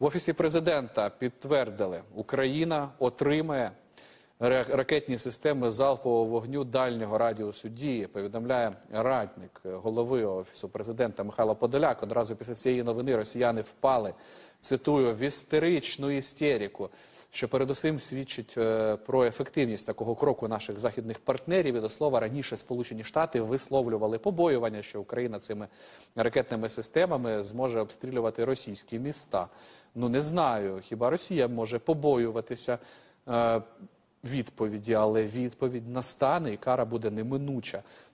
В Офісі президента підтвердили, Україна отримає ракетні системи залпового вогню дальнього радіусу дії, повідомляє радник голови Офісу президента Михайло Подоляк. Одразу після цієї новини росіяни впали, цитую, в істеричну істерику, що передусім свідчить про ефективність такого кроку наших західних партнерів. І до слова, раніше Сполучені Штати висловлювали побоювання, що Україна цими ракетними системами зможе обстрілювати російські міста. Ну, не знаю, хіба Росія може побоюватися відповіді, але відповідь настане і кара буде неминуча.